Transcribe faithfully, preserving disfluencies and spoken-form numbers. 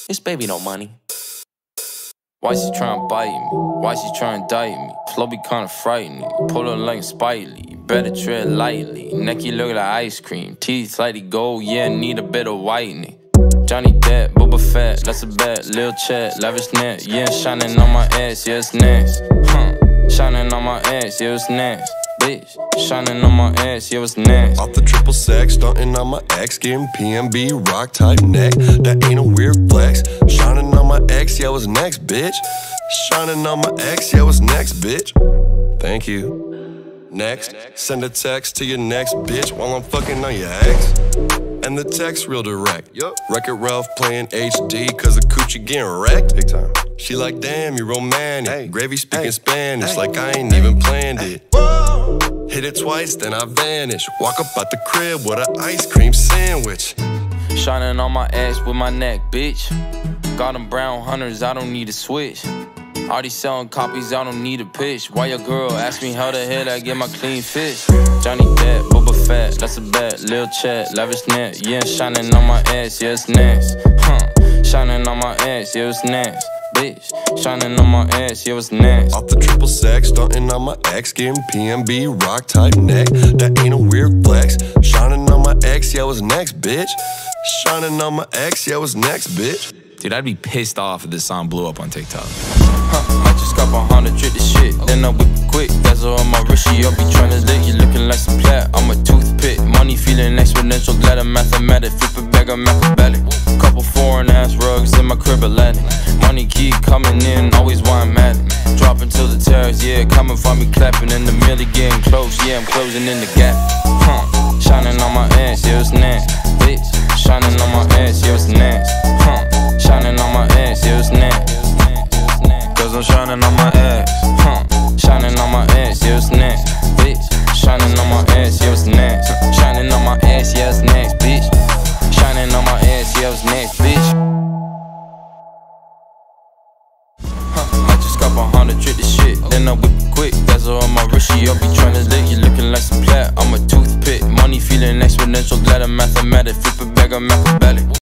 This baby no money. Why she tryna bite me? Why she tryna indict me? Flow be kinda frightening. Pull her like Spidey. Better tread lightly. Necky look like ice cream. Teeth like the gold, yeah, need a bit of whitening. Johnny Depp, Boba Fett, that's a bet. Lil Chet, lavish net, yeah, shining on my ass, yeah, it's next. Huh, shining on my ass, yeah, it's next. Bitch, shining on my ass, yeah, it's next. Off the triple sex, stunting on my ex, getting P M B, rock type neck. That ain't a weird flex. Shining on my ex, yeah, what's next, bitch? Shining on my ex, yeah, what's next, bitch? Thank you. Next, send a text to your next bitch while I'm fucking on your ex. And the text real direct. Wreck-It Ralph playing H D cause the coochie getting wrecked. Big time. She like, damn, you romantic. Hey. Gravy speaking hey. Spanish hey. Like I ain't hey. Even planned hey. It. Whoa. Hit it twice, then I vanish. Walk up out the crib with an ice cream sandwich. Shining on my ass with my neck, bitch. Got them brown hunters, I don't need a switch. Already selling copies, I don't need a pitch. Why your girl ask me how the hell I get my clean fish? Johnny Depp, Boba Fett, that's a bet. Lil Chet, lavish net, yeah, shining on my ass, yeah, it's next. Huh, shining on my ass, yeah, it's next. Bitch, shining on my ass, yeah, what's next? Off the triple sex, stunting on my ex, getting P M B, rock type neck. That ain't a weird flex. Shining on my ex, yeah, what's next, bitch? Shining on my ex, yeah, what's next, bitch? Dude, I'd be pissed off if this song blew up on TikTok. Huh, might just cop a hundred, trick the shit. Then I whip it quick, bezel on my wrist, she up, be tryna lick. You looking like some plat, I'm a toothpick. Money feeling exponential, glad I'm mathematic. Flip it back, I'm acrobatic. Couple foreign ass rugs in my crib, Aladdin. Money keep coming in, always why I'm at it. Dropping to the terrace, yeah, coming for me, clapping. In the middle, getting close, yeah, I'm closing in the gap. Huh, shining on my ass, yeah, it's next. Bitch, shining on my ass, yeah, it's next. Huh, shining on my ass, yeah, it's next. Cause I'm shining on my ass, huh, shining on my ass, yeah, it's next. Bitch, shining on my ass, yeah, it's next. Shining on my ass, yeah, it's next, bitch. Shining on my ass, yeah, it's next, bitch. Huh, I just got a hundred, trick the shit. Then I whip it quick, bezel on my wrist, she up, be tryna lick. You looking like some plat, I'm a toothpick. Money feeling exponential, glad I'm mathematic. Flip it back, I'm acrobatic.